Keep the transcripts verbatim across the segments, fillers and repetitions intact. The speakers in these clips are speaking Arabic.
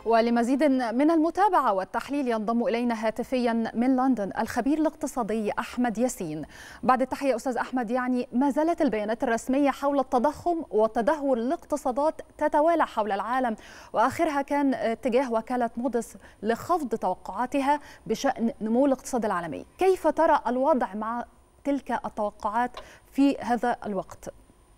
ولمزيد من المتابعة والتحليل ينضم إلينا هاتفيا من لندن الخبير الاقتصادي أحمد ياسين. بعد التحية أستاذ أحمد، يعني ما زالت البيانات الرسمية حول التضخم وتدهور الاقتصادات تتوالى حول العالم، وآخرها كان اتجاه وكالة موديس لخفض توقعاتها بشأن نمو الاقتصاد العالمي. كيف ترى الوضع مع تلك التوقعات في هذا الوقت؟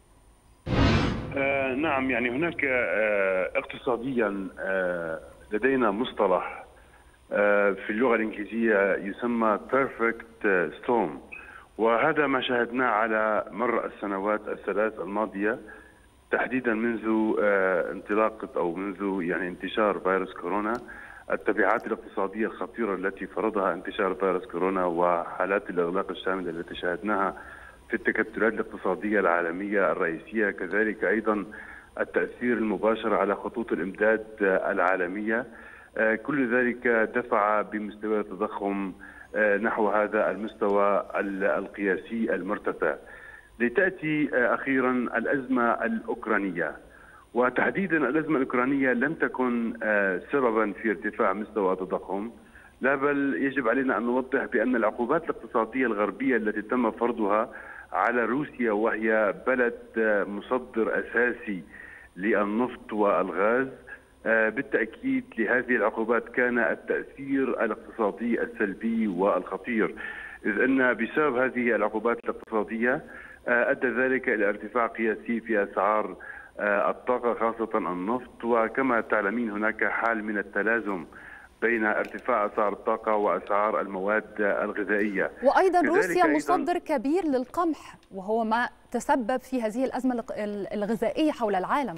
آه نعم، يعني هناك آه اقتصاديا آه لدينا مصطلح آه في اللغة الإنجليزية يسمى perfect storm، وهذا ما شاهدناه على مر السنوات الثلاث الماضية، تحديدا منذ آه انطلاقة أو منذ يعني انتشار فيروس كورونا. التبعات الاقتصادية الخطيرة التي فرضها انتشار فيروس كورونا وحالات الإغلاق الشاملة التي شاهدناها في التكتلات الاقتصادية العالمية الرئيسية، كذلك أيضا التأثير المباشر على خطوط الإمداد العالمية، كل ذلك دفع بمستوى التضخم نحو هذا المستوى القياسي المرتفع. لتأتي أخيرا الأزمة الأوكرانية، وتحديدا الأزمة الأوكرانية لم تكن سببا في ارتفاع مستوى التضخم، لا بل يجب علينا أن نوضح بأن العقوبات الاقتصادية الغربية التي تم فرضها على روسيا، وهي بلد مصدر أساسي للنفط والغاز، بالتأكيد لهذه العقوبات كان التأثير الاقتصادي السلبي والخطير، إذ أن بسبب هذه العقوبات الاقتصادية أدى ذلك إلى ارتفاع قياسي في أسعار الطاقة خاصة النفط، وكما تعلمين هناك حال من التلازم بين ارتفاع أسعار الطاقة وأسعار المواد الغذائية. وأيضا روسيا مصدر كبير للقمح، وهو ما تسبب في هذه الأزمة الغذائية حول العالم.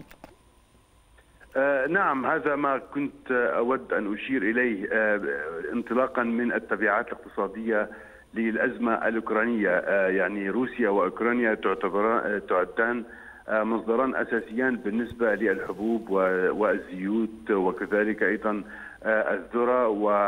آه نعم، هذا ما كنت أود أن أشير إليه آه انطلاقا من التبعات الاقتصادية للأزمة الأوكرانية. آه يعني روسيا وأوكرانيا تعتبران تعدان آه مصدران أساسيان بالنسبة للحبوب والزيوت، وكذلك أيضا الذرة،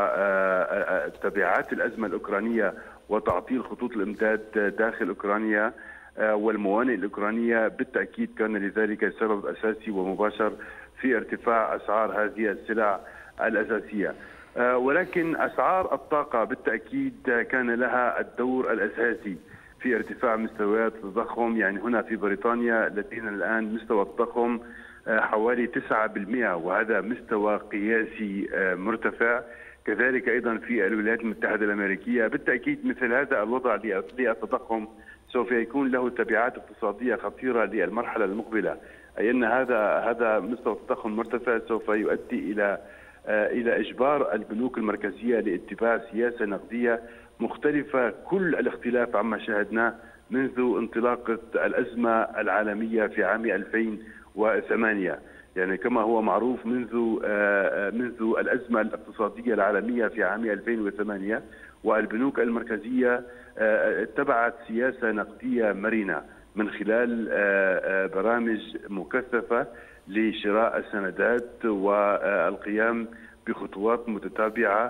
وتبعات الأزمة الأوكرانية وتعطيل خطوط الإمداد داخل أوكرانيا والموانئ الأوكرانية بالتأكيد كان لذلك سبب أساسي ومباشر في ارتفاع أسعار هذه السلع الأساسية. ولكن أسعار الطاقة بالتأكيد كان لها الدور الأساسي في ارتفاع مستويات التضخم. يعني هنا في بريطانيا لدينا الآن مستوى التضخم حوالي تسعة بالمئة، وهذا مستوى قياسي مرتفع. كذلك أيضا في الولايات المتحدة الأمريكية بالتأكيد مثل هذا الوضع للتضخم سوف يكون له تبعات اقتصادية خطيرة للمرحلة المقبلة، أي أن هذا هذا مستوى التضخم المرتفع سوف يؤدي إلى إلى إجبار البنوك المركزية لاتباع سياسة نقدية مختلفة كل الاختلاف عما شاهدناه منذ انطلاقة الأزمة العالمية في عام ألفين وثمانية. يعني كما هو معروف منذ منذ الأزمة الاقتصادية العالمية في عام ألفين وثمانية والبنوك المركزية اتبعت سياسة نقدية مرنة من خلال برامج مكثفة لشراء السندات والقيام بخطوات متتابعة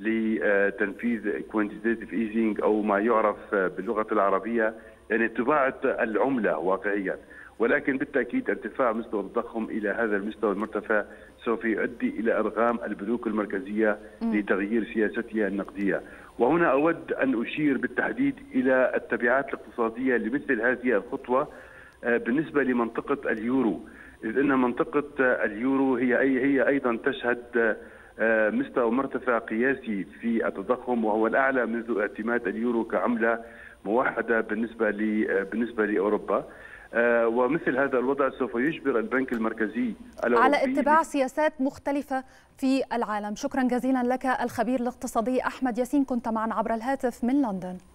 لتنفيذ quantitative easing أو ما يعرف باللغة العربية يعني طباعة العملة واقعيا. ولكن بالتأكيد ارتفاع مستوى التضخم إلى هذا المستوى المرتفع سوف يؤدي إلى إرغام البنوك المركزية لتغيير سياستها النقدية. وهنا أود أن أشير بالتحديد إلى التبعات الاقتصادية لمثل هذه الخطوة بالنسبة لمنطقة اليورو، إذ أن منطقة اليورو هي أي هي أيضا تشهد مستوى مرتفع قياسي في التضخم، وهو الأعلى منذ اعتماد اليورو كعملة موحدة بالنسبة بالنسبة لأوروبا. آه ومثل هذا الوضع سوف يجبر البنك المركزي على اتباع سياسات مختلفة في العالم. شكرا جزيلا لك الخبير الاقتصادي أحمد ياسين، كنت معنا عبر الهاتف من لندن.